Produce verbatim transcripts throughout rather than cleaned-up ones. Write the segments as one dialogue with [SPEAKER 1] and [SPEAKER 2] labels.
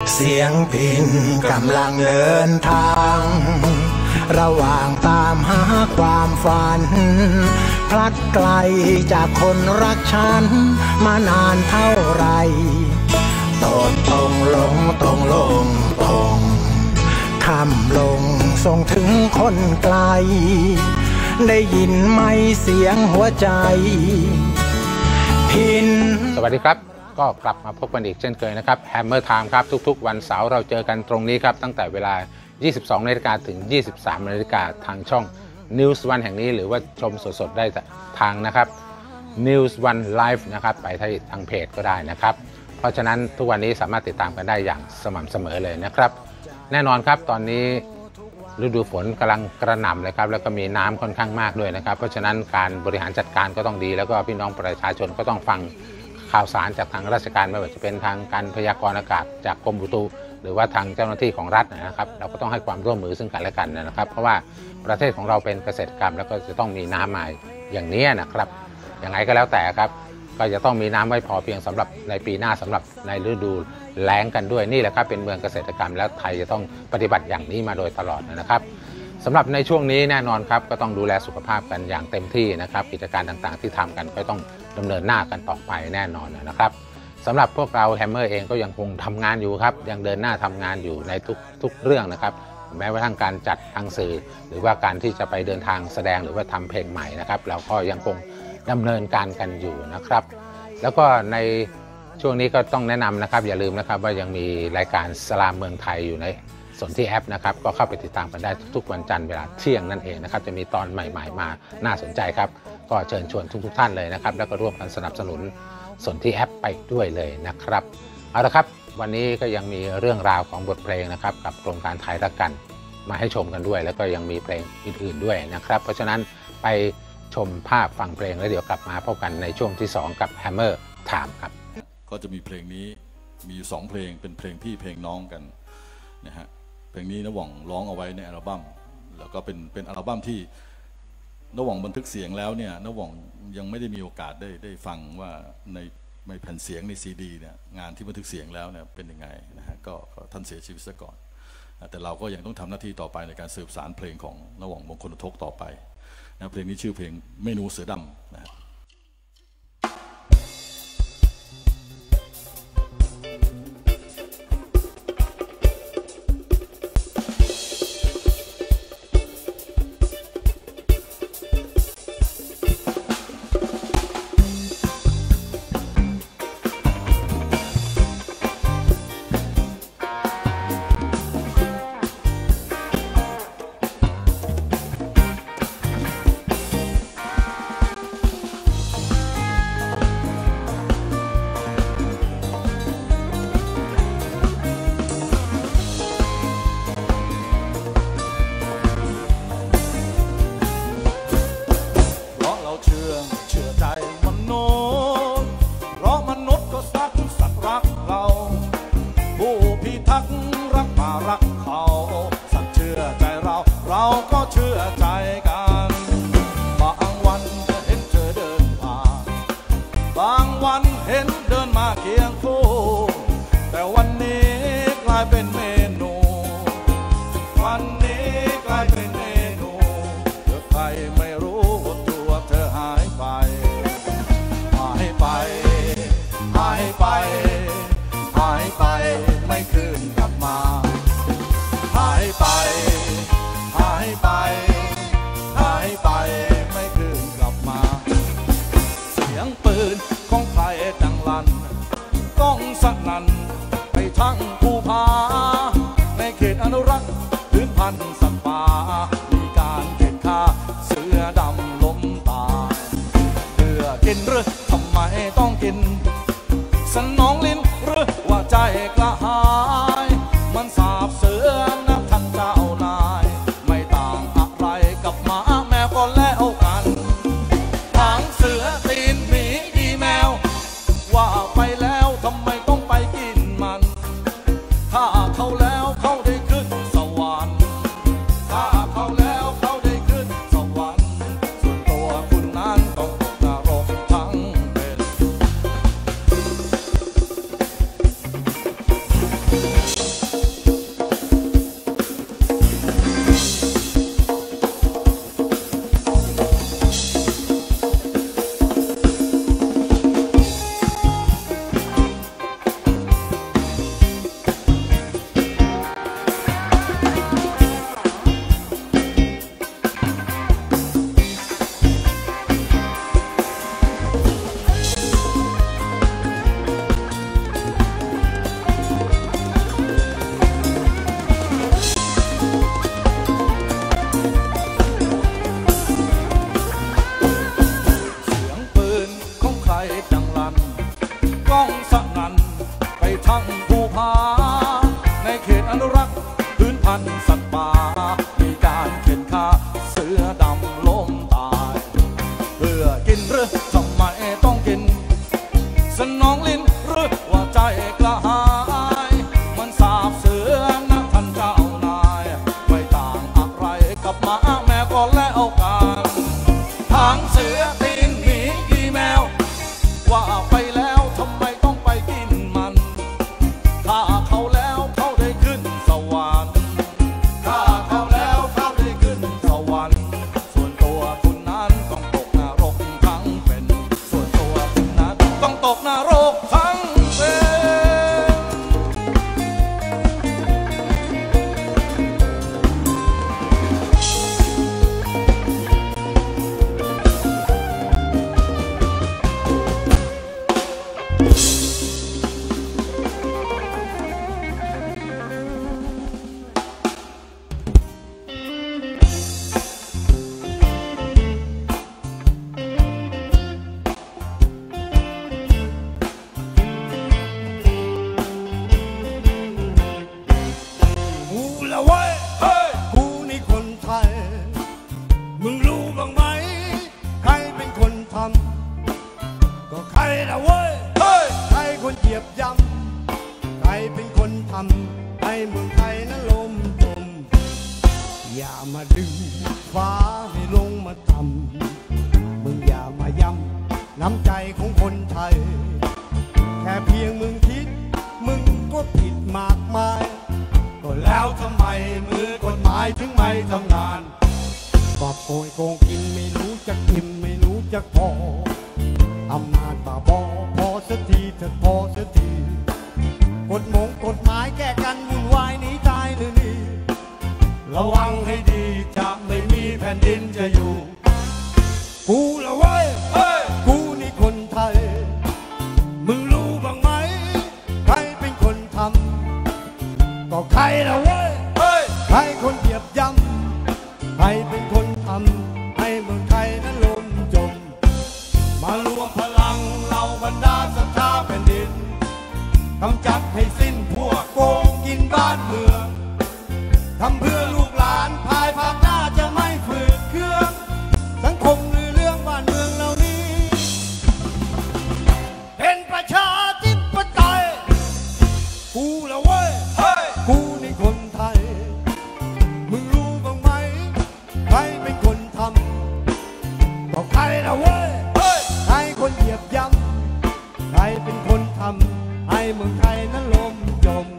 [SPEAKER 1] เสียงพิณกำลังเดินทางระหว่างตามหาความฝันพลัดไกลจากคนรักฉันมานานเท่าไรตรงตรงลงตรงลงตรงคำลงส่งถึงคนไกลได้ยินไหมเสียงหัวใจพิณ
[SPEAKER 2] สวัสดีครับก็กลับมาพบกันอีกเช่นเคยนะครับ Hammer Time ครับทุกๆวันเสาร์เราเจอกันตรงนี้ครับตั้งแต่เวลา ยี่สิบสองนาฬิกา ถึง ยี่สิบสามนาฬิกาทางช่อง News วันแห่งนี้หรือว่าชมสดๆได้ทางนะครับ News วัน Live นะครับไปทางเพจก็ได้นะครับเพราะฉะนั้นทุกวันนี้สามารถติดตามกันได้อย่างสม่ำเสมอเลยนะครับแน่นอนครับตอนนี้ฤดูฝนกำลังกระหน่ำเลยครับแล้วก็มีน้ำค่อนข้างมากด้วยนะครับเพราะฉะนั้นการบริหารจัดการก็ต้องดีแล้วก็พี่น้องประชาชนก็ต้องฟังข่าวสารจากทางราชการไม่ว่าจะเป็นทางการพยากรณ์อากาศจากกรมอุตุหรือว่าทางเจ้าหน้าที่ของรัฐนะครับเราก็ต้องให้ความร่วมมือซึ่งกันและกันนะครับเพราะว่าประเทศของเราเป็นเกษตรกรรมแล้วก็จะต้องมีน้ำมาอย่างนี้นะครับอย่างไรก็แล้วแต่ครับก็จะต้องมีน้ำไว้พอเพียงสำหรับในปีหน้าสำหรับในฤดูแล้งกันด้วยนี่แหละครับเป็นเมืองเกษตรกรรมและไทยจะต้องปฏิบัติอย่างนี้มาโดยตลอดนะครับสำหรับในช่วงนี้แน่นอนครับก็ต้องดูแลสุขภาพกันอย่างเต็มที่นะครับกิจการต่างๆที่ทำกันก็ต้องดำเนินหน้ากันต่อไปแน่นอนนะครับสำหรับพวกเราแฮมเมอร์เองก็ยังคงทำงานอยู่ครับยังเดินหน้าทำงานอยู่ในทุกทุกเรื่องนะครับแม้ว่าทั้งการจัดทางสื่อหรือว่าการที่จะไปเดินทางแสดงหรือว่าทำเพลงใหม่นะครับเราก็ยังคงดำเนินการกันอยู่นะครับแล้วก็ในช่วงนี้ก็ต้องแนะนำนะครับอย่าลืมนะครับว่ายังมีรายการสลามเมืองไทยอยู่ในส่วนที่แอปนะครับก็เข้าไปติดตามกันได้ทุกๆวันจันทร์เวลาเที่ยงนั่นเองนะครับจะมีตอนใหม่ๆมาน่าสนใจครับก็เชิญชวนทุกๆท่านเลยนะครับแล้วก็ร่วมกันสนับสนุนส่วนที่แอปไปด้วยเลยนะครับเอาละครับวันนี้ก็ยังมีเรื่องราวของบทเพลงนะครับกับโครงการไทยรักกันมาให้ชมกันด้วยแล้วก็ยังมีเพลงอื่นๆด้วยนะครับเพราะฉะนั้นไปชมภาพฟังเพลงแล้วเดี๋ยวกลับมาพบกันในช่วงที่สองกับ Hammer Time ครับ
[SPEAKER 3] ก็จะมีเพลงนี้มีอยู่สองเพลงเป็นเพลงพี่เพลงน้องกันนะฮะเพลงนี้ณหว่องร้องเอาไว้ในอัลบั้มแล้วก็เป็นเป็นอัลบั้มที่ณหว่องบันทึกเสียงแล้วเนี่ยณหว่องยังไม่ได้มีโอกาสได้ได้ฟังว่าในในแผ่นเสียงในซีดีเนี่ยงานที่บันทึกเสียงแล้วเนี่ยเป็นยังไงนะฮะก็ท่านเสียชีวิตซะก่อนแต่เราก็ยังต้องทำหน้าที่ต่อไปในการสืบสานเพลงของณหว่องมงคลอุทกต่อไปนะเพลงนี้ชื่อเพลงเมนูเสือดำนะฮะ
[SPEAKER 4] ทำให้เมืองไทยนั้นล่มจมอย่ามาดึงฟ้าให้ลงมาทำมึงอย่ามาย้ำน้ำใจของคนไทยแค่เพียงมึงคิดมึงก็ผิดมากมายก็แล้วทำไมมือกฎหมายถึงไม่ทำงานก็โกยโกงกินไม่รู้จักกินไม่รู้จักพออำนาจบ้าบอพอสักทีเถิดพอสักทีกฎหมงกฎหมายแก้กันวุ่นวายหนีตายเลยนี่ระวังให้ดีจะไม่มีแผ่นดินจะอยู่กูละเว้ยกูนี่คนไทยมึงรู้บ้างไหมใครเป็นคนทำก็ใครละเว้ยใครคนเหยียบย่ำใครเป็นคนทำให้เมืองไทยนั้นล่มจมมารวมพลังเราบรรดาศรัทธาแผ่นดินกำจัดให้สิ้นพวกโกงกินบ้านเมืองทำเพื่อลูกหลานภายภาคหน้าจะไม่ฝืดเคืองสังคมหรือเรื่องบ้านเมืองเหล่านี้เป็นประชาธิปไตยกูละเว้ยกูนี่คนไทยมึงรู้บ้างไหมใครเป็นคนทำก็ใครละเว้ยใครคนเหยียบย่ำใครเป็นคนทำให้เมืองไทยนั้นล่มจม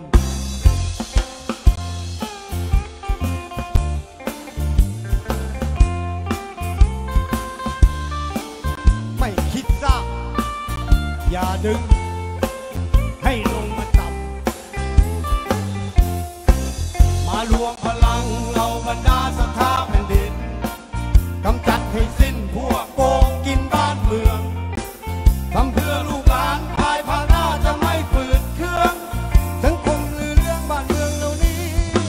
[SPEAKER 4] ไม่คิดซะอย่าดึงให้ลงมาต่ำมารวมพลังเราบรรดาศรัทธาแผ่นดินกำจัดให้สิ้นพวกโกงกินบ้านเมืองทำเพื่อลูกหลานภายภาคหน้าจะไม่ฝืดเคืองสังคมหรือเรื่องบ้านเมืองเหล่านี้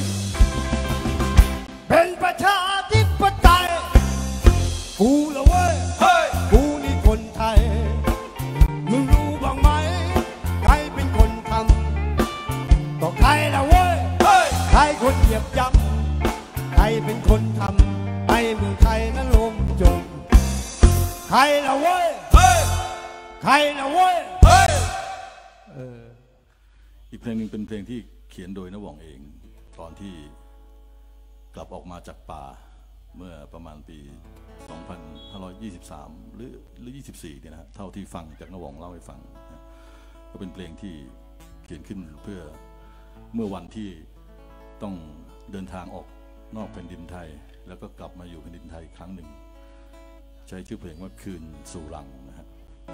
[SPEAKER 4] เป็นประชาธิปไตยกูละเว้ยกูนี่คนไทยมึงรู้บ้างไหมใครเป็นคนทำก็ใครละเว้ยใครคนเหยียบย่ำใครเป็นคนทำให้เมืองไทยนั้นล่มจมใครละเว้ยใครละเว้ย
[SPEAKER 3] อีกเพลงหนึ่งเป็นเพลงที่เขียนโดยณหว่องเองตอนที่กลับออกมาจากป่าเมื่อประมาณปี สองพันห้าร้อยยี่สิบสาม หรือหรือยี่สิบสี่เนี่ยนะเท่าที่ฟังจากณหว่องเล่าให้ฟังก็เป็นเพลงที่เขียนขึ้นเพื่อเมื่อวันที่ต้องเดินทางออกนอกแผ่นดินไทยแล้วก็กลับมาอยู่แผ่นดินไทยครั้งหนึ่งใช้ชื่อเพลงว่าคืนสู่รังนะฮะ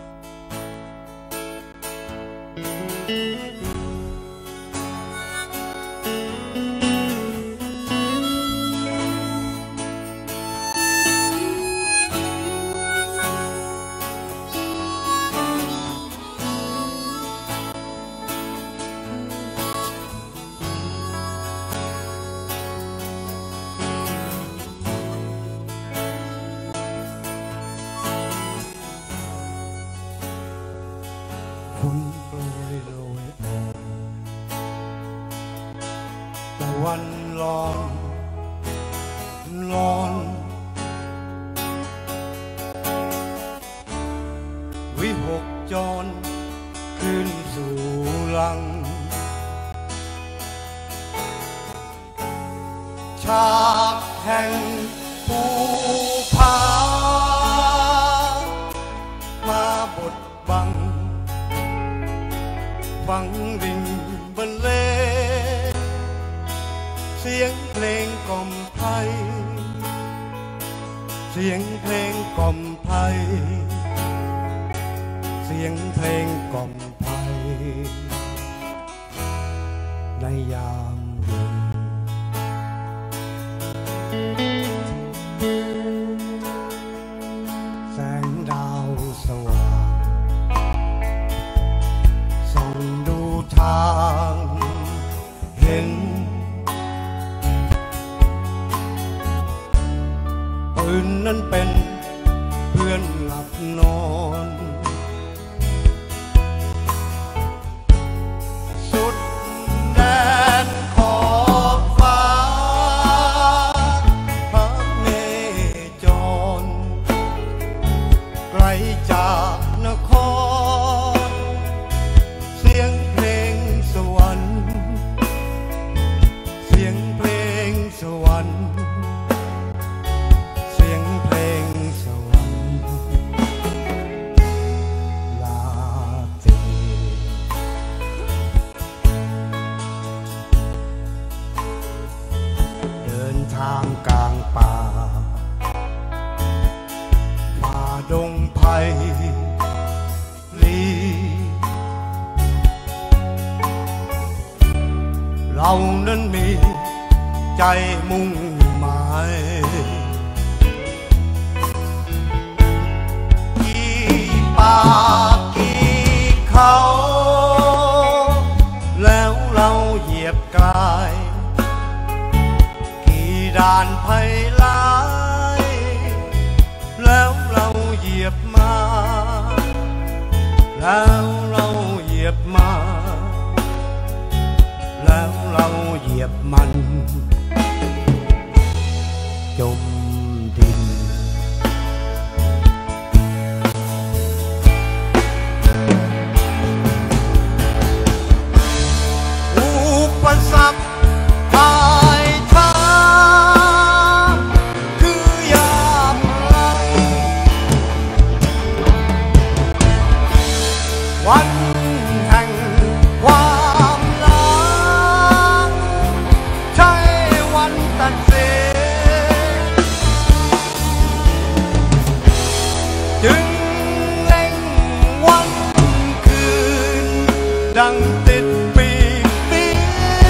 [SPEAKER 4] วันร้อนร้อนวิหกจรขึ้นสู่ลังฉากแห่งภูผามาบดบังฟังริงบรรเลงเสียงเพลงกล่อมไพเสียงเพลงกล่อมไพเสียงเพลงกล่อมไพในยามเย็นแสงดาวสว่างส่องดูทางเห็นปืนนั้นเป็นเพื่อนหลับนอนสุดแดนขอบฟ้าพระเนจรไกลจากนครเสียงเพลงสวรรค์ามกลางป่าป่าดงไผ่ลีเรานั้นมีใจมุ่งหมายกี่ป่ากี่เขาแล้วเราเหยียบกลายกี่ด่านไผ่ลายแล้วเราเหยียบมาแล้วเราเหยียบมาแล้วเราเหยียบมันจมดินอุปสรรคปลายทางคือยามหลังวันแห่งความหลังใช่วันตัดสินจึงเล็งวันคืนดังติดปีกบิน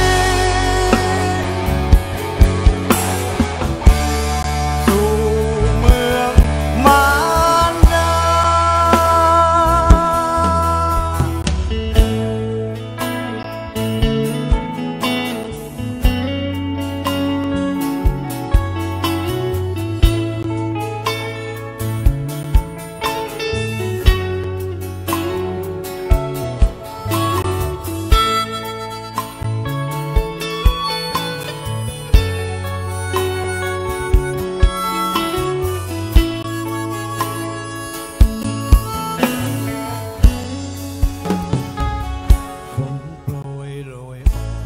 [SPEAKER 4] สู่เมืองมารดาฝนโปรยโรยอ่อน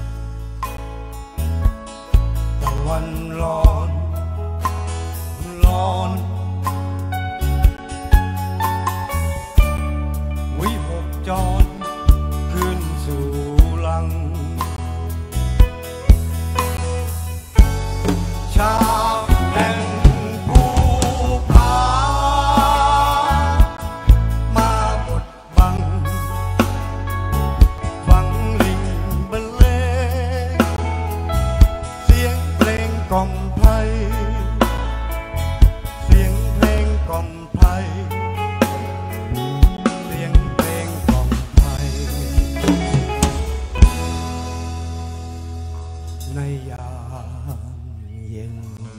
[SPEAKER 4] ตะวันร้อนร้อนวิหกจรขึ้นสู่ลังชาวแห่งภูผามาบดบังฟังลิงบรรเลงเสียงเพลงกล่อมไพรเสียงเพลงกล่อมไพรเสียงเพลงกล่อมไพรในยามเย็น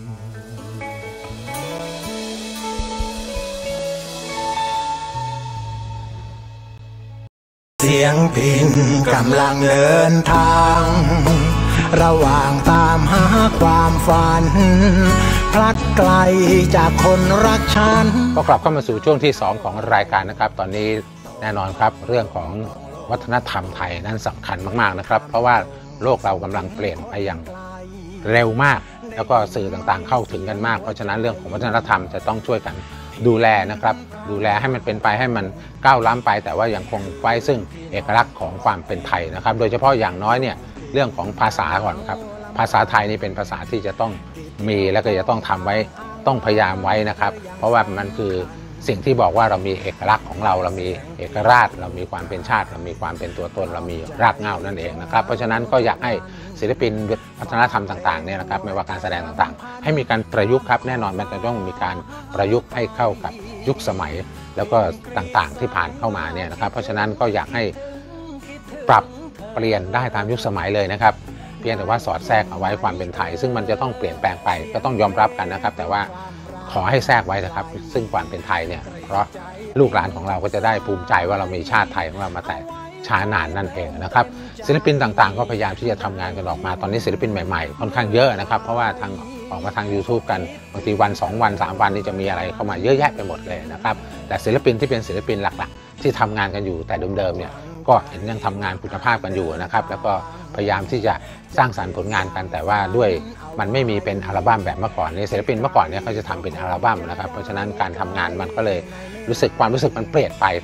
[SPEAKER 1] เสียงพิณกำลังเดินทาง ระหว่างตามหาความฝัน พลัดไกลจากคนรักฉัน
[SPEAKER 2] ก็กลับเข้ามาสู่ช่วงที่สองของรายการนะครับตอนนี้แน่นอนครับเรื่องของวัฒนธรรมไทยนั้นสำคัญมากๆนะครับเพราะว่าโลกเรากำลังเปลี่ยนไปอย่างเร็วมากแล้วก็สื่อต่างๆเข้าถึงกันมากเพราะฉะนั้นเรื่องของวัฒนธรรมจะต้องช่วยกันดูแลนะครับดูแลให้มันเป็นไปให้มันก้าวล้ำไปแต่ว่ายังคงไว้ซึ่งเอกลักษณ์ของความเป็นไทยนะครับโดยเฉพาะอย่างน้อยเนี่ยเรื่องของภาษาก่อนครับภาษาไทยนี่เป็นภาษาที่จะต้องมีแล้วก็จะต้องทำไว้ต้องพยายามไว้นะครับเพราะว่ามันคือสิ่งที่บอกว่าเรามีเอกลักษณ์ของเราเรามีเอกราชเรามีความเป็นชาติเรามีความเป็นตัวตนเรามีรากเหง้านั่นเองนะครับเพราะฉะนั้นก็อยากให้ศิลปินวัฒนธรรมต่างๆเนี่ยนะครับไม่ว่าการแสดงต่างๆให้มีการประยุกต์ครับแน่นอนมันจะต้องมีการประยุกต์ให้เข้ากับยุคสมัยแล้วก็ต่างๆที่ผ่านเข้ามาเนี่ยนะครับเพราะฉะนั้นก็อยากให้ปรับเปลี่ยนได้ตามยุคสมัยเลยนะครับเพียงแต่ว่าสอดแทรกเอาไว้ความเป็นไทยซึ่งมันจะต้องเปลี่ยนแปลงไปก็ต้องยอมรับกันนะครับแต่ว่าขอให้แทรกไว้นะครับซึ่งความเป็นไทยเนี่ยเพราะลูกหลานของเราก็จะได้ภูมิใจว่าเรามีชาติไทยของเรามาแต่ช้านานนั่นเองนะครับศิลปินต่างๆก็พยายามที่จะทำงานกันออกมาตอนนี้ศิลปินใหม่ๆค่อนข้างเยอะนะครับเพราะว่าทางออกมาทาง YouTube กันบางทีวันสองวันสามวันนี่จะมีอะไรเข้ามาเยอะแยะไปหมดเลยนะครับแต่ศิลปินที่เป็นศิลปินหลักๆที่ทำงานกันอยู่แต่เดิมๆเนี่ยก็เห็นยังทำงานคุณภาพกันอยู่นะครับแล้วก็พยายามที่จะสร้างสรรค์ผลงานกันแต่ว่าด้วยมันไม่มีเป็นอัลบั้มแบบเมื่อก่อนในศิลปินเมื่อก่อนเนี่ยเขาจะทำเป็นอัลบั้มนะครับเพราะฉะนั้นการทำงานมันก็เลยรู้สึกความรู้สึกมันเปลี่ยนไปครับ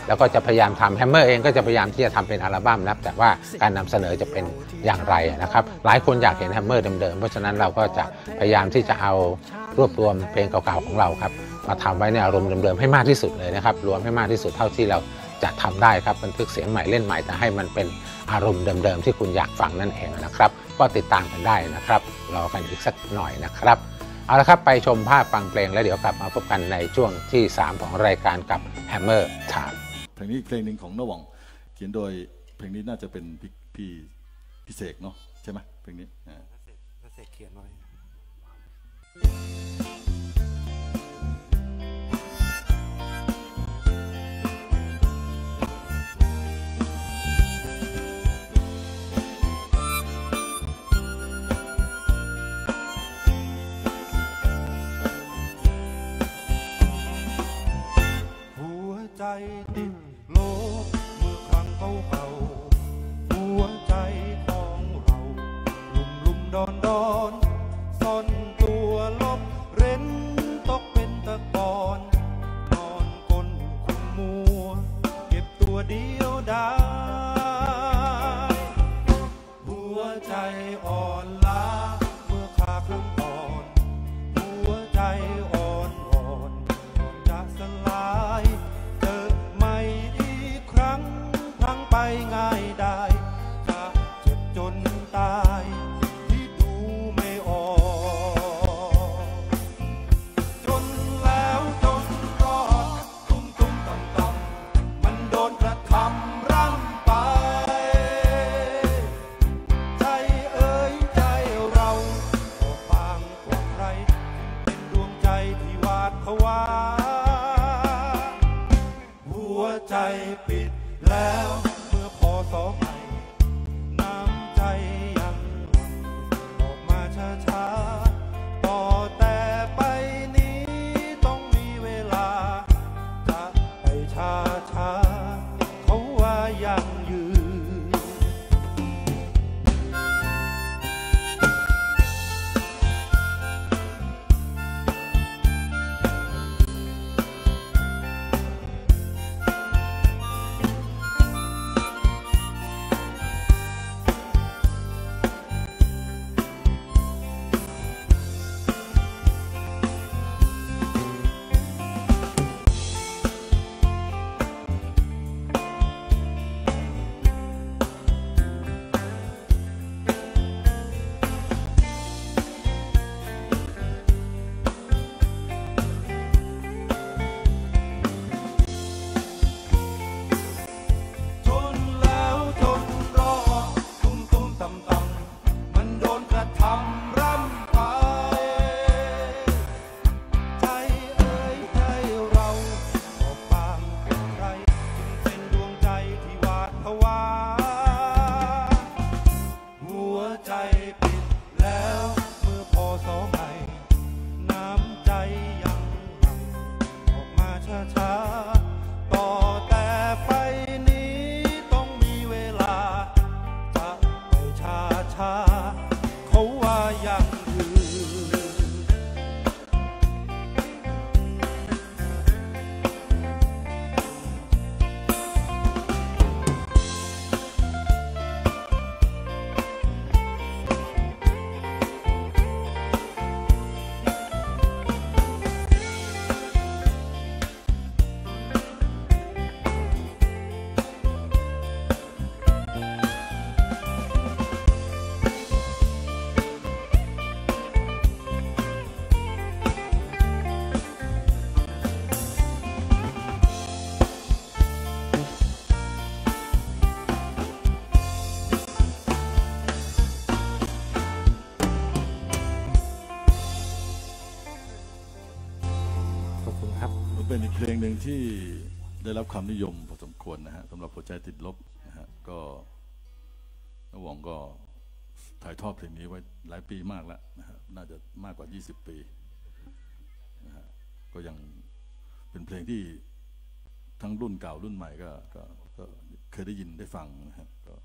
[SPEAKER 2] แล้วก็จะพยายามทำแฮมเมอร์เองก็จะพยายามที่จะทำเป็นอัลบั้มนะแต่ว่าการนำเสนอจะเป็นอย่างไรนะครับหลายคนอยากเห็นแฮมเมอร์เดิมๆเพราะฉะนั้นเราก็จะพยายามที่จะเอารวบรวมเพลงเก่าๆของเราครับมาทำไว้ในอารมณ์เดิมๆให้มากที่สุดเลยนะครับรวมให้มากที่สุดเท่าที่เราจะทำได้ครับบันทึกเสียงใหม่เล่นใหม่แต่ให้มันเป็นอารมณ์เดิมๆที่คุณอยากฟังนั่นเองนะครับก็ติดตามกันได้นะครับรอกันอีกสักหน่อยนะครับเอาละครับไปชมภาพฟังเพลงแล้วเดี๋ยวกลับมาพบกันในช่วงที่สามของรายการกับ Hammer Time
[SPEAKER 3] เพลงนี้เพลงหนึ่งของน้าหว่องเขียนโดยเพลงนี้น่าจะเป็นพี่พี่พี่เสกเนาะใช่ไหมเพลงนี้พี่เสกเขียนไว้
[SPEAKER 5] ใจติดโลกเมื่อครั้งเขาเก่าหัวใจของเราลุ่มลุ่มดอนดอนซ่อนตัวลบเร้นตกเป็นตะกอนนอนก้นคุมมัวเก็บตัวเดียวดายหัวใจอ่อนล้าเมื่อขาครึ่งอ่อนหัวใจอ่อนอ่อนจะสลายไปง่ายได้จะเจ็บจนตายที่ดูไม่ออกจนแล้วจนรอดตุ้มตุ้มต่ำต่ำมันโดนกระทำร่ำไปใจเอ่ยใจเราก็บางกว่าใครเป็นดวงใจที่หวาดผวาหัวใจปิดแล้วสอใหม่น้ำใจยังหวังออกมาช้าๆต่อแต่ไปนี้ต้องมีเวลาจะไปช้าช้าเขาว่ายังยืน
[SPEAKER 3] เป็นอีกเพลงหนึ่งที่ได้รับความนิยมพอสมควรนะฮะสำหรับหัวใจติดลบนะฮะก็น้าหว่องก็ถ่ายทอดเพลงนี้ไว้หลายปีมากแล้วนะฮะน่าจะมากกว่ายี่สิบปีนะฮะก็ยังเป็นเพลงที่ทั้งรุ่นเก่ารุ่นใหม่ก็ก็เคยได้ยินได้ฟังนะฮะก็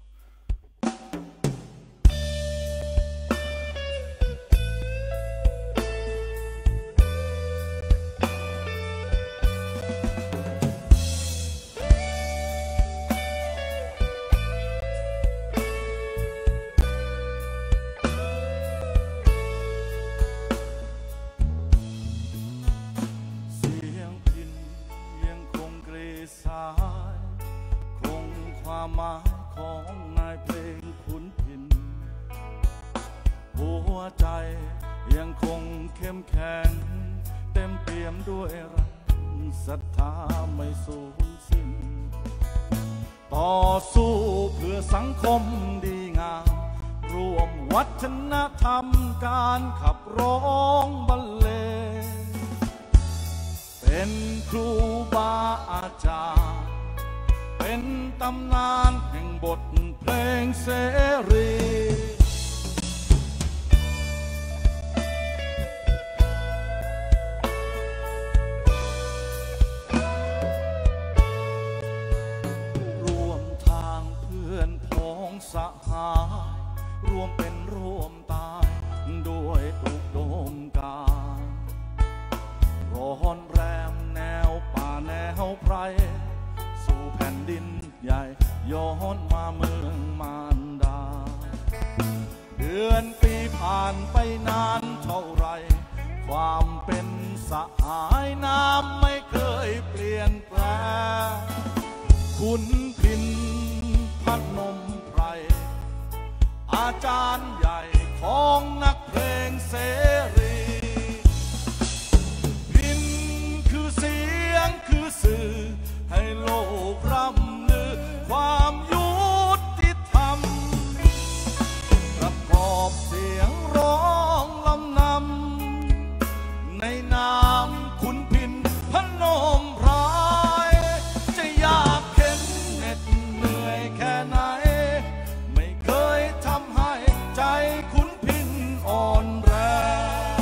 [SPEAKER 5] ใจยังคงเข้มแข็งเต็มเปี่ยมด้วยรักศรัทธาไม่สูญสิ้นต่อสู้เพื่อสังคมดีงามรวมวัฒนธรรมการขับร้องบรรเลงเป็นครูบาอาจารย์เป็นตำนานแห่งบทเพลงเสรีสหายรวมเป็นร่วมตายด้วยอุดมการณ์ร้อนแรมแนวป่าแนวไพรสู่แผ่นดินใหญ่ย้อนมาเมืองมารดาเดือนปีผ่านไปนานเท่าไรความเป็นสหายน้ำไม่เคยเปลี่ยนแปลงคุณพินพนมอาจารย์ใหญ่ของนักเพลงเสรีพินคือเสียงคือสื่อให้โลกร่ำลือความยุติธรรมประกอบเสียงร้องลำนำในนามขุนพินพนมไพรจะยากเข็นเหน็ดเหนื่อยแค่ไหนใจขุนพินอ่อนแรง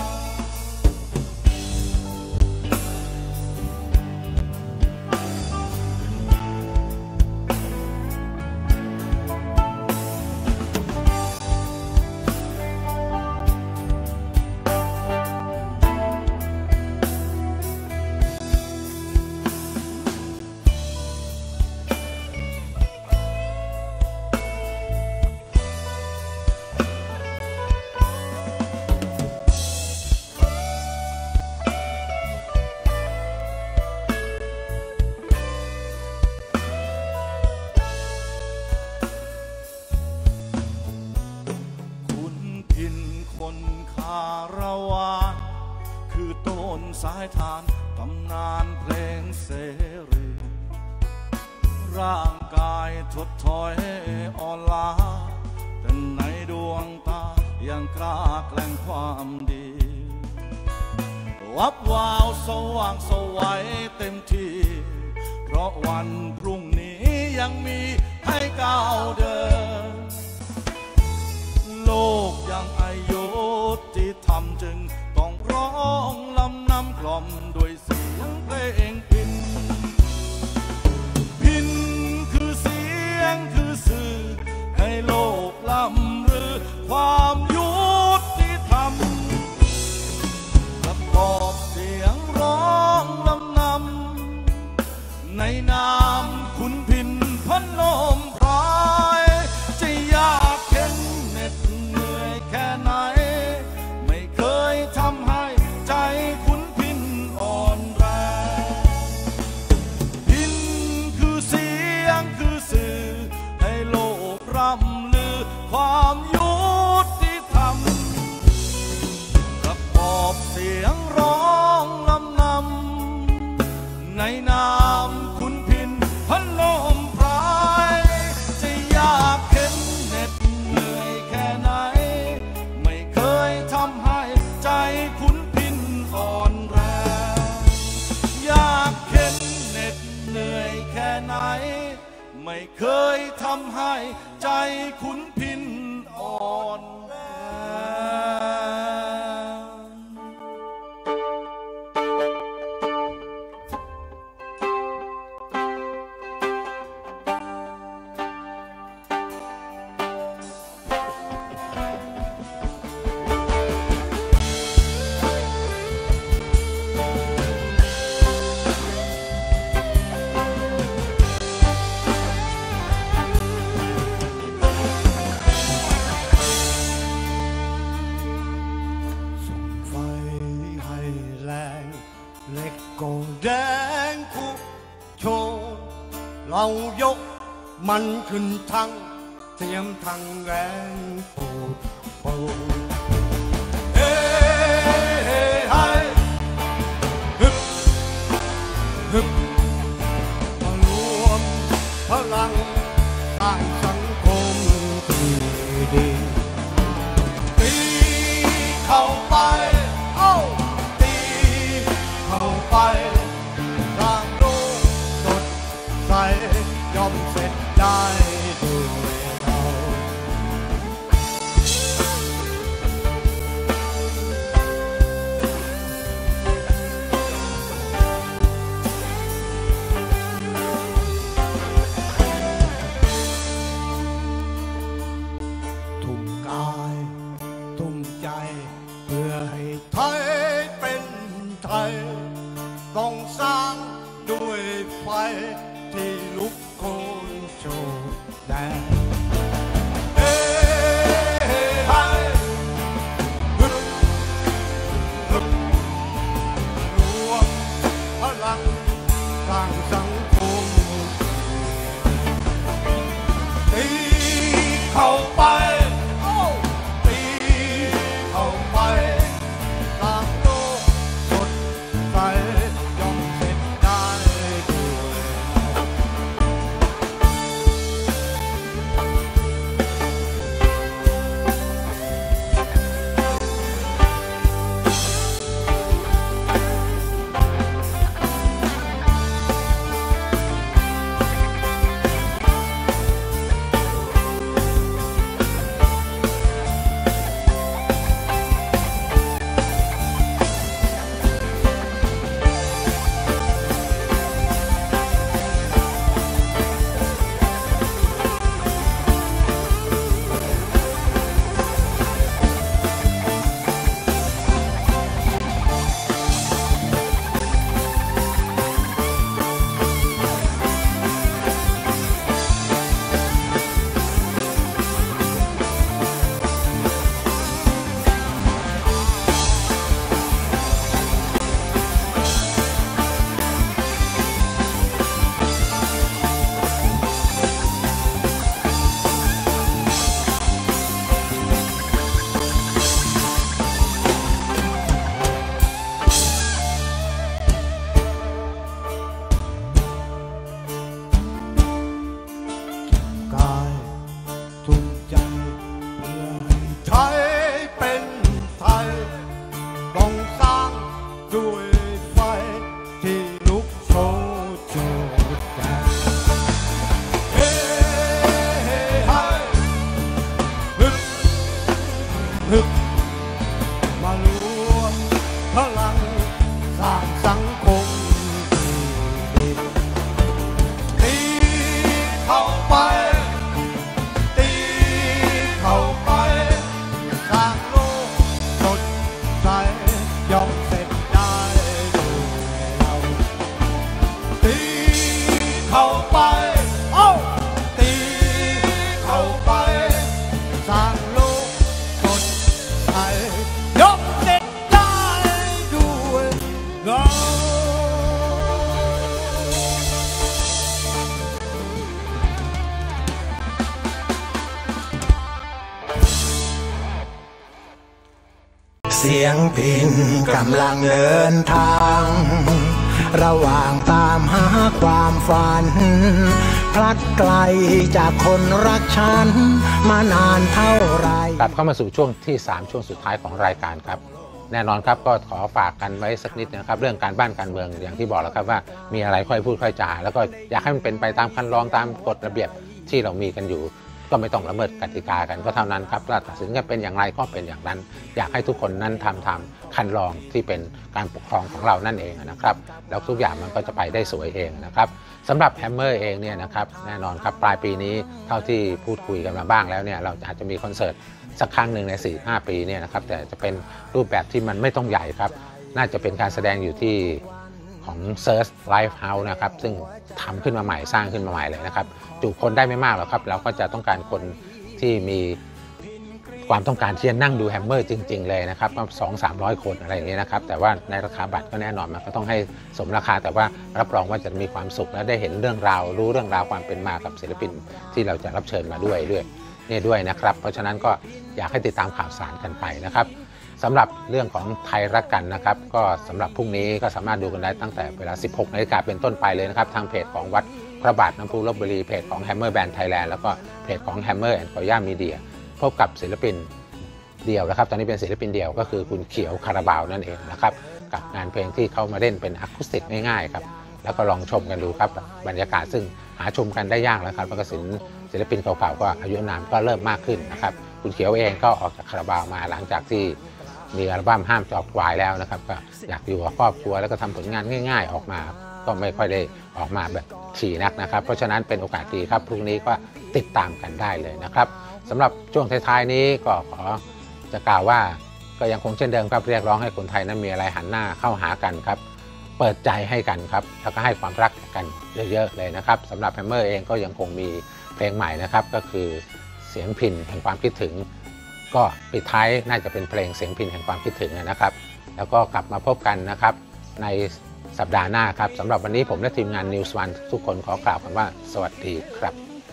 [SPEAKER 5] คนคารวานคือต้นสายทานตำนานเพลงเสรีร่างกายถดถอยอ่อนล้าแต่ในดวงตายังกล้าแกล้งความดีวับวาวสว่างสวัยเต็มที่เพราะวันพรุ่งนี้ยังมีให้ก้าวเดินโลกยังอายุที่ทำจึงต้องร้องลำนำกล่อมด้วยเสียงเพลงพินพินคือเสียงคือสื่อให้โลกล่ำลือความยุติธรรมประกอบเสียงร้องลำนำในนามขุนพินพนมไพรจะยากเข็นเหน็ดเหนื่อยแค่ไหนไม่เคยทำให้ใจขุนพินอ่อนแรงพินคือเสียงคือสื่อให้โลกร่ำลือความยุติธรรมประกอบเสียงร้องลำนำในนามขุนพินพนมไพรจะยากเข็นเหน็ดเหนื่อยแค่ไหนไม่เคยทำให้ใจขุนพินอ่อนแรงยากเข็นเหน็ดเหนื่อยแค่ไหนไม่เคยทำให้ใจขุนพินอ่อนแรงเล็กก็แดงคุกโชนเรายกมันขึ้นทั้งเตรียมทั้งแรงปูดปู
[SPEAKER 4] เข้าไปเอ้าตีเข้าไปทางโลกสดใสย่อมเสร็จได้ด้วยเรา ทุ่มกายทุ่มใจเพื่อให้ไทยเป็นไทยต้องสร้างด้วยไฟที่ลุกโชนโชนแดนเอ้ไทยฮึบฮึบรวมพลังสร้างสังคมตีเข้าไปตีเข้าไปสร้างโลกสดใสย่อมเสร็จได้ด้วยกายทุ่มใจเพื่อให้ไทยเป็นไทยต้องสร้างด้วยไฟที่ลุกโชนโชนแดนเฮ้เฮ้ไฮฮึบฮึบมารวมพลังสร้างสังคมที่ดีตีเข้าไปตีเข้าไปสร้างโลกสดใสย่อมเสร็จได้ด้วยเราตีเข้าไปเอ้าตีเข้าไปสร้างโลกสดใสย่อมเสร็จได้ด้วยเรา
[SPEAKER 1] เสียงพิณกำลังเดินทาง ระหว่างตามหาความฝัน พลัดไกลจากคนรักฉันมานานเท่าไร
[SPEAKER 2] กลับเข้ามาสู่ช่วงที่สามช่วงสุดท้ายของรายการครับแน่นอนครับก็ขอฝากกันไว้สักนิดนะครับเรื่องการบ้านการเมืองอย่างที่บอกแล้วครับว่ามีอะไรค่อยพูดค่อยจาแล้วก็อยากให้มันเป็นไปตามคันลองตามกฎระเบียบที่เรามีกันอยู่ก็ไม่ต้องละเมิดกติกากันก็เท่านั้นครับถ้าตัดสินกันเป็นอย่างไรก็เป็นอย่างนั้นอยากให้ทุกคนนั้นทำทำคันลองที่เป็นการปกครองของเรานั่นเองนะครับแล้วทุกอย่างมันก็จะไปได้สวยเองนะครับสำหรับแฮมเมอร์เองเนี่ยนะครับแน่นอนครับปลายปีนี้เท่าที่พูดคุยกันมาบ้างแล้วเนี่ยเราอาจจะมีคอนเสิร์ตสักครั้งหนึ่งใน สี่ห้า ปีเนี่ยนะครับแต่จะเป็นรูปแบบที่มันไม่ต้องใหญ่ครับน่าจะเป็นการแสดงอยู่ที่ของ Search Live House นะครับซึ่งทำขึ้นมาใหม่สร้างขึ้นมาใหม่เลยนะครับจุคนได้ไม่มากหรอกครับเราก็จะต้องการคนที่มีความต้องการที่จะนั่งดูแฮมเมอร์จริงๆเลยนะครับสองสามร้อยคนอะไรอย่างนี้นะครับแต่ว่าในราคาบัตรก็แน่นอนมันก็ต้องให้สมราคาแต่ว่ารับรองว่าจะมีความสุขและได้เห็นเรื่องราวรู้เรื่องราวความเป็นมากับศิลปินที่เราจะรับเชิญมาด้วยด้วยนี่ด้วยนะครับเพราะฉะนั้นก็อยากให้ติดตามข่าวสารกันไปนะครับสำหรับเรื่องของไทยรักกันนะครับก็สำหรับพรุ่งนี้ก็สามารถดูกันได้ตั้งแต่เวลา สิบหกนาฬิกาเป็นต้นไปเลยนะครับทางเพจของวัดพระบาทน้ำพุลพบุรีเพจของ Hammer Band Thailand แล้วก็เพจของ Hammer and Koya Media พบกับศิลปินเดี่ยวนะครับตอนนี้เป็นศิลปินเดี่ยวก็คือคุณเขียวคาราบาวนั่นเองนะครับกับงานเพลงที่เขามาเล่นเป็นอะคูสติกง่ายๆครับแล้วก็ลองชมกันดูครับบรรยากาศซึ่งหาชมกันได้ยากแล้วครับแล้วก็ศิลปินเก่าๆก็อายุนานก็เริ่มมากขึ้นนะครับคุณเขียวเองก็ออกจากคาราบาวมาหลังจากที่มีอัลบั้มห้ามจอบวายแล้วนะครับก็อยากอยู่กับครอบครัวแล้วก็ทำผลงานง่ายๆออกมาก็ไม่ค่อยได้ออกมาแบบถี่นักนะครับเพราะฉะนั้นเป็นโอกาสดีครับพรุ่งนี้ก็ติดตามกันได้เลยนะครับสำหรับช่วงท้ายๆนี้ก็ขอจะกล่าวว่าก็ยังคงเช่นเดิมครับเรียกร้องให้คนไทยนั้นมีอะไรหันหน้าเข้าหากันครับเปิดใจให้กันครับแล้วก็ให้ความรักกันเยอะๆเลยนะครับสำหรับแฮมเมอร์เองก็ยังคงมีเพลงใหม่นะครับก็คือเสียงพิณแห่งความคิดถึงก็ปิดท้ายน่าจะเป็นเพลงเสียงพิณแห่งความคิดถึงนะครับแล้วก็กลับมาพบกันนะครับในสัปดาห์หน้าครับสำหรับวันนี้ผมและทีมงาน News วันทุกคนขอกล่าวคำว่าสวัสดีครับ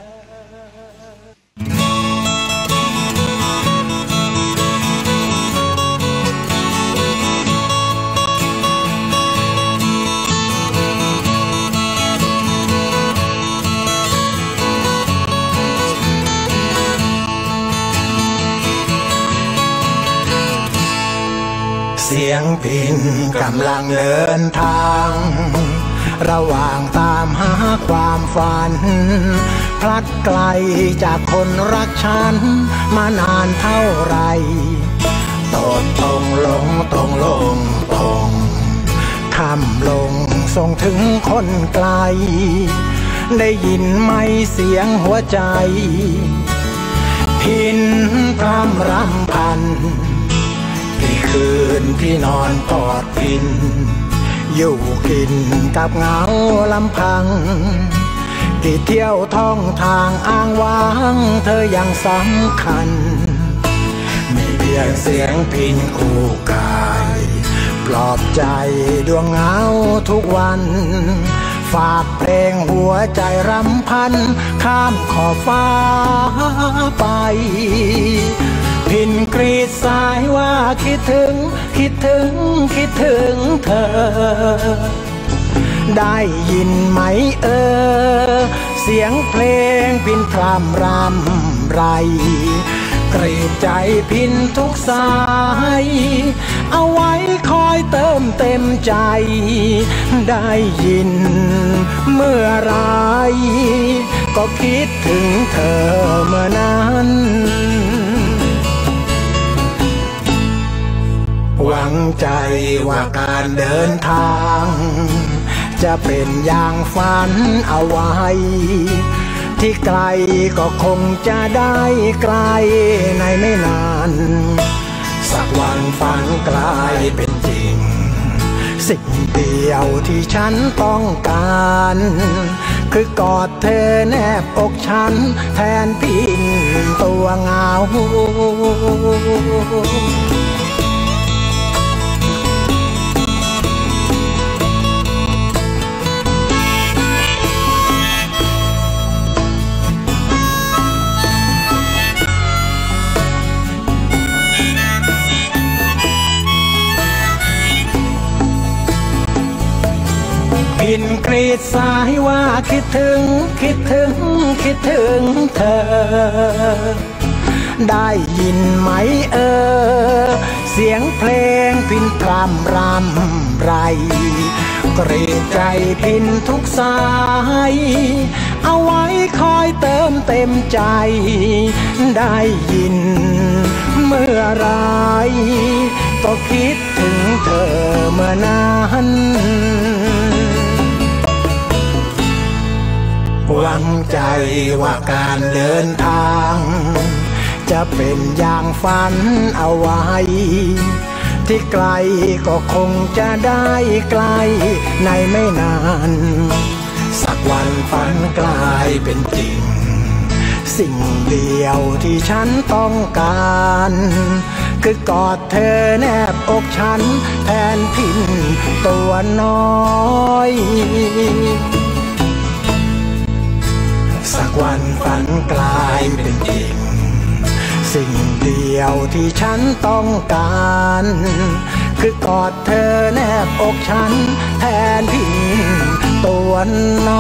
[SPEAKER 1] เสียงพิณกำลังเดินทางระหว่างตามหาความฝันพลัดไกลจากคนรักฉันมานานเท่าไรโตดตรงลงตรงลงตรงทำลงส่งถึงคนไกลได้ยินไหมเสียงหัวใจพิณพร่ำรำพันที่คืนที่นอนกอดพิณอยู่กินกับเงาลำพังที่เที่ยวท่องทางอ้างว้างเธอยังสำคัญมีเพียงเสียงพิณคู่กายปลอบใจดวงเหงาทุกวันฝากเพลงหัวใจรำพันข้ามขอบฟ้าไปพิณกรีดสายว่าคิดถึงคิดถึงคิดถึงเธอได้ยินไหมเออเสียงเพลงพิณพร่ำรำไรกรีดใจพิณทุกสายเอาไว้คอยเติมเต็มใจได้ยินเมื่อไรก็คิดถึงเธอเมื่อนั้นหวังใจว่าการเดินทางจะเป็นอย่างฝันเอาไว้ที่ไกลก็คงจะได้ไกลในไม่นานสักวันฝันกลายเป็นจริงสิ่งเดียวที่ฉันต้องการคือกอดเธอแนบอกฉันแทนพิณตัวเหงาพิณกรีดสายว่าคิดถึงคิดถึงคิดถึงเธอได้ยินไหมเออเสียงเพลงพิณพร่ำรำไรกรีดใจพิณทุกสายเอาไว้คอยเติมเต็มใจได้ยินเมื่อไรก็คิดถึงเธอเมื่อนั้นหวังใจว่าการเดินทางจะเป็นอย่างฝันเอาไว้ที่ไกลก็คงจะได้ไกลในไม่นานสักวันฝันกลายเป็นจริงสิ่งเดียวที่ฉันต้องการคือกอดเธอแนบอกฉันแทนพิณตัวน้อยสักวันฝันกลายเป็นจริงสิ่งเดียวที่ฉันต้องการคือกอดเธอแนบอกฉันแทนพิณตัวน้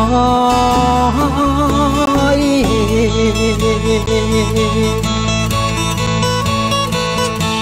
[SPEAKER 1] อย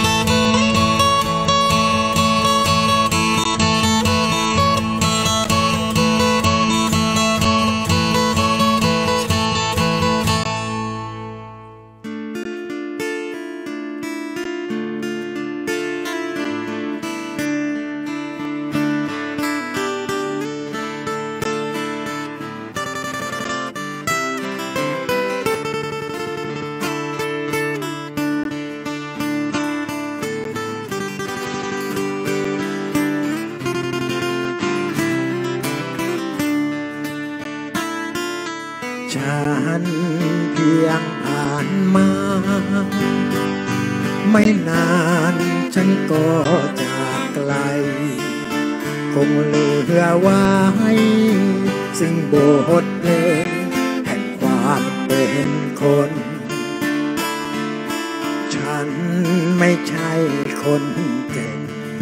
[SPEAKER 1] ฉันก็จากไกลคงเหลือไว้ซึ่งบทเพลงแห่งความเป็นคนฉันไม่ใช่คนเก่ง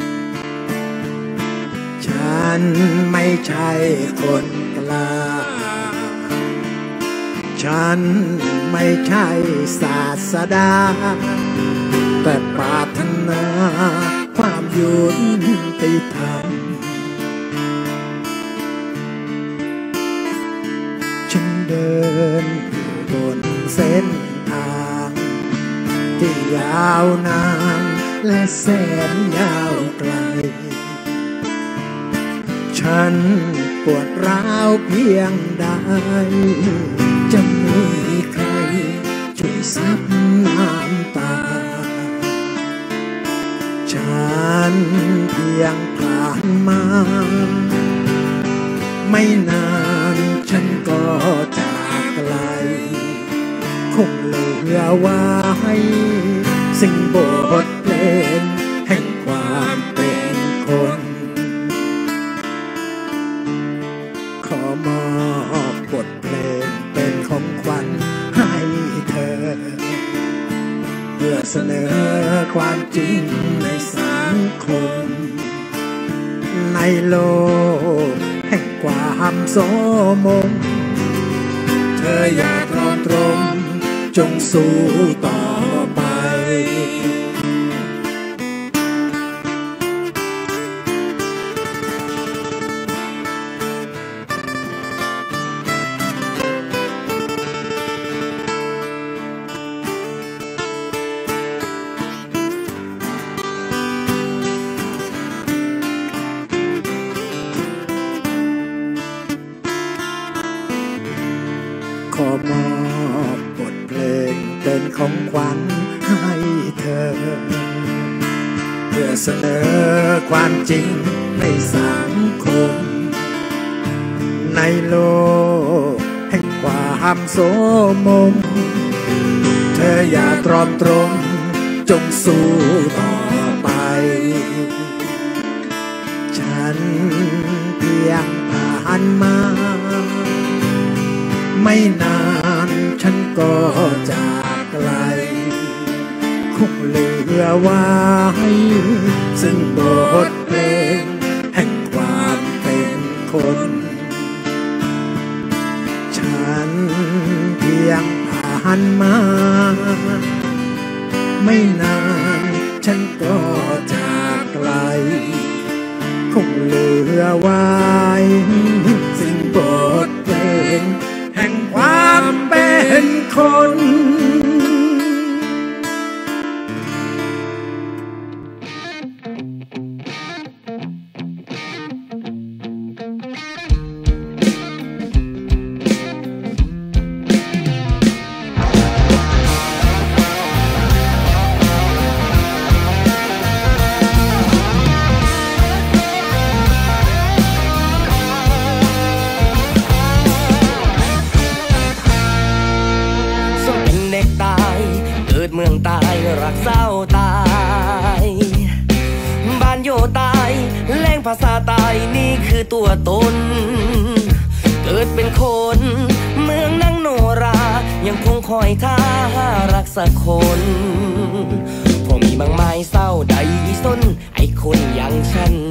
[SPEAKER 1] ฉันไม่ใช่คนกล้าฉันไม่ใช่ศาสดาแต่ปรารถนาความยุติธรรมฉันเดินอยู่บนเส้นทางที่ยาวนานและแสนยาวไกลฉันปวดร้าวเพียงใดจะมีใครช่วยซับน้ำตาฉันเพียงผ่านมาไม่นานฉันก็จากไกลคงเหลือไว้สิ่งบทเพลงแห่งความเป็นคนขอมอบบทเพลงเป็นของขวัญให้เธอเพื่อเสนอความจริงในสังคมในโลกแห่งความโสมมเธออย่าตรอมตรมจงสู้ต่อไปขอมอบบทเพลงเป็นของขวัญให้เธอเพื่อเสนอความจริงในสังคมในโลกแห่งความโสมมเธออย่าตรอมตรมจงสู้ต่อไปฉันเพียงผ่านมาไม่นานฉันก็จากไกลคงเหลือไว้ซึ่งบทเพลงแห่งความเป็นคนฉันเพียงผ่านมาไม่นานฉันก็จากไกลคงเหลือไว้ซึ่งบทเพลงแห่งความเป็นคน
[SPEAKER 6] เมืองตายรักเศร้าตายบ้านโยตายแรงภาษาตายนี่คือตัวตนเกิดเป็นคนเมืองนั่งโนรายังคงคอยท่ารักสักคนพอมีบางไม้เศร้าใดส้นไอ้คนอย่างฉัน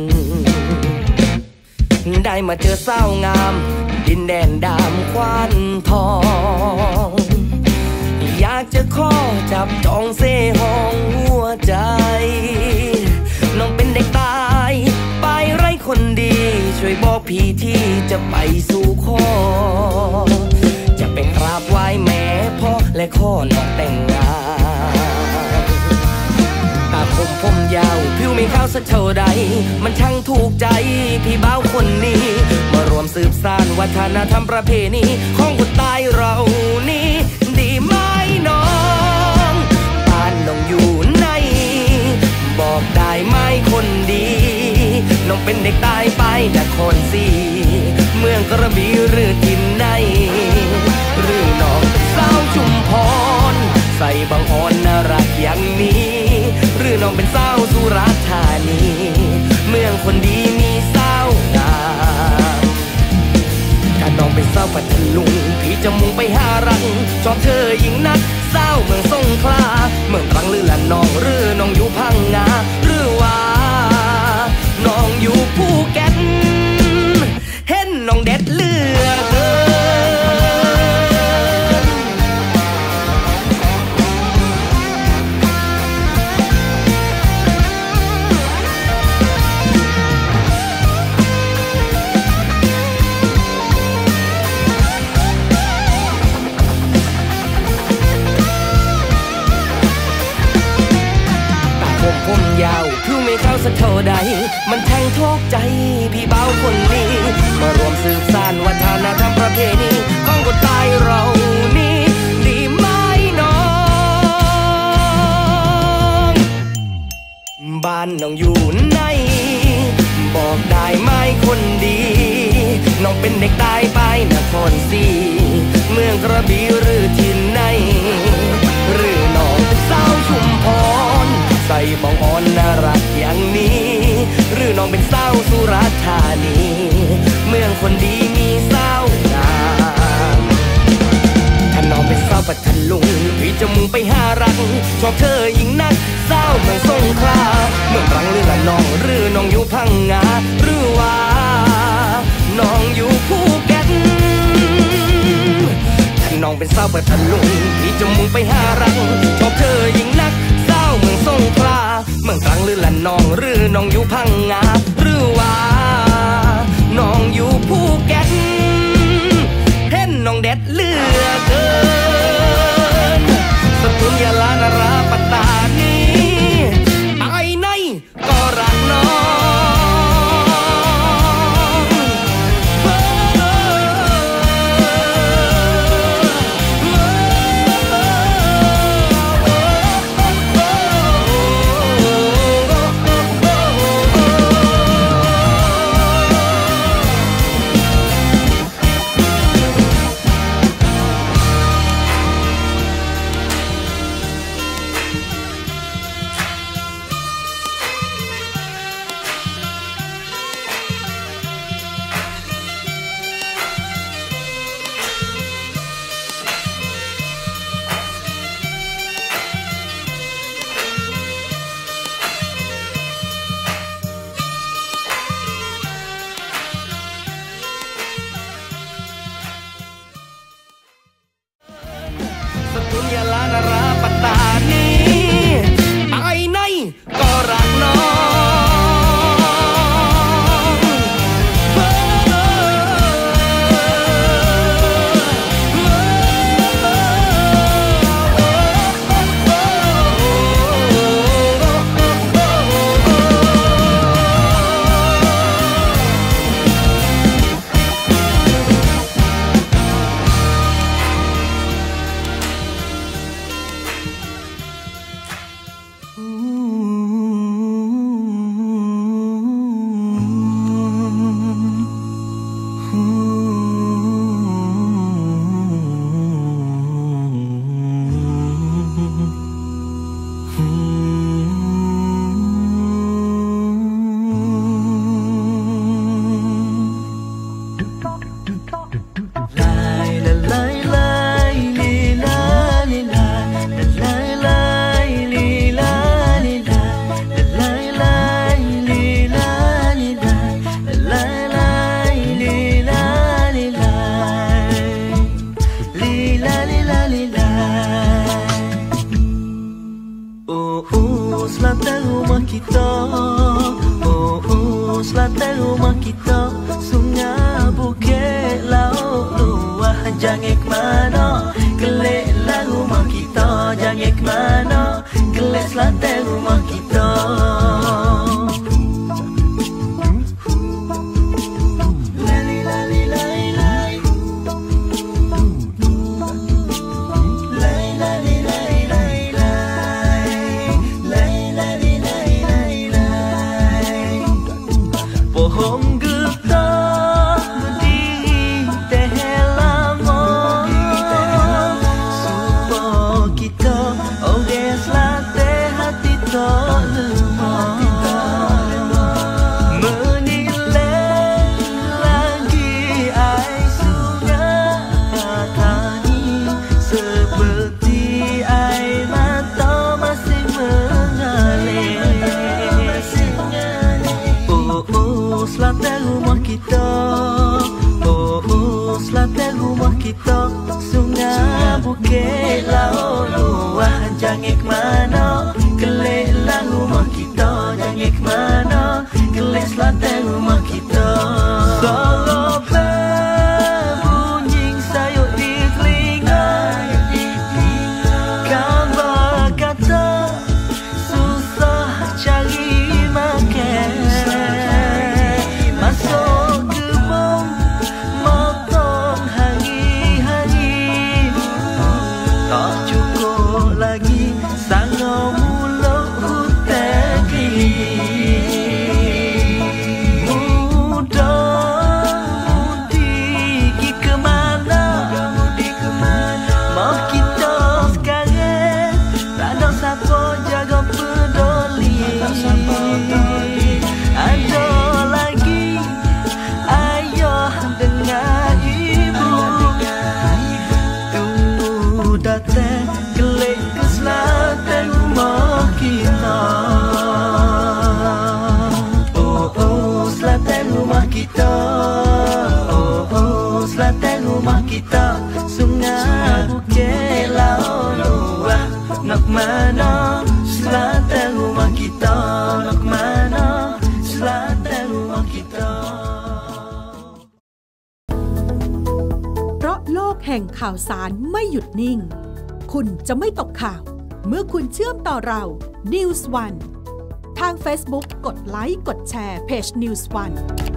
[SPEAKER 6] ได้มาเจอเศร้างามดินแดนดำควันทองอยากจะขอจับจองเสห้องหัวใจน้องเป็นเด็กตายไปไร้คนดีช่วยบอกพี่ที่จะไปสู่ขอจะไปกราบไหว้แม่พ่อและขอน้องแต่งงานตาคมผมยาวผิวไม่ขาวสักเท่าใดมันช่างถูกใจพี่บ่าวคนนี้มารวมสืบสานวัฒนธรรมประเพณีของคนตายเรานี้ดีไหมน้องบ้านน้องอยู่ไหนบอกได้ไหมคนดีน้องเป็นเด็กตายไปนครศรีเมืองกระบี่หรือที่ไหนหรือน้องเป็นสาวชุมพรใส่บางอ่อนน่ารักอย่างนี้หรือน้องเป็นสาวสุราษฎร์ธานีเมืองคนดีมีสาวงามถ้าน้องเป็นสาวพัทลุงพี่จะมุ่งไปหารักชอบเธอยิ่งนักสาวเมืองสงขลาเมืองตรังหรือละนองหรือน้องอยู่พังงาหรือว่าน้องอยู่ภูเก็ตเห็นน้องเด็ดเหลือเกินผมยาวผิวไม่เข้าสักเท่าใดมันแทงทอกใจพี่เบาคนนี้มารวมสืบสานวัฒนธรรมประเพณีของคนใต้เรานี่ดีไหมน้องบ้านน้องอยู่ไหนบอกได้ไหมคนดีน้องเป็นเด็กใต้ไปนครศรีเมืองกระบี่หรือที่ไหนหรือน้องเป็นสาวชุมพรใส่บองอ่อนน่ารักอย่างนี้หรือน้องเป็นสาวสุราษฎร์ธานีเมืองคนดีมีสาวงามถ้าน้องเป็นสาวพัทลุงพี่จะมุ่งไปหารักชอบเธอยิ่งนักสาวเมืองสงขลาเมืองตรังหรือละนองหรือน้องอยู่พังงาหรือว่าน้องอยู่ภูเก็ตถ้าน้องเป็นสาวพัทลุงพี่จะมุ่งไปหารักชอบเธอยิ่งนักเมืองสงขลาเมืองตรังหรือละนองหรือน้องอยู่พังงาหรือว่าน้องอยู่ภูเก็ตเห็นน้องเด็ดเหลือเกินสกุลยาลานราปัตตานีไปไหนก็รักน้องselatan rumah kita, oh oh selatan rumah kita, sungai bukit laut luah jangan ke mana, keleklah rumah kita, jangan ke mana, kelek selatan rumah kita. Love
[SPEAKER 7] ข่าวสารไม่หยุดนิ่งคุณจะไม่ตกข่าวเมื่อคุณเชื่อมต่อเรา นิวส์ วัน ทาง Facebook กดไลค์กดแชร์เพจ นิวส์ วัน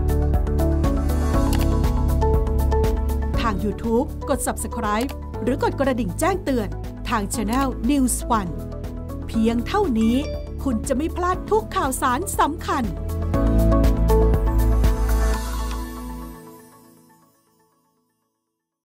[SPEAKER 7] ทาง YouTube กด Subscribe หรือกดกระดิ่งแจ้งเตือนทาง Channel นิวส์ วัน เพียงเท่านี้คุณจะไม่พลาดทุกข่าวสารสำคัญ